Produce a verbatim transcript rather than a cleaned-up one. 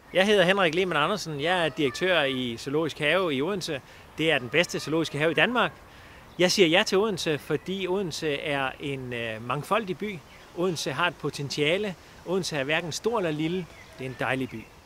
Jeg hedder Henrik Lehmann Andersen. Jeg er direktør i Zoologisk Have i Odense. Det er den bedste zoologiske have i Danmark. Jeg siger ja til Odense, fordi Odense er en øh, mangfoldig by. Odense har et potentiale. Odense er hverken stor eller lille. Det er en dejlig by.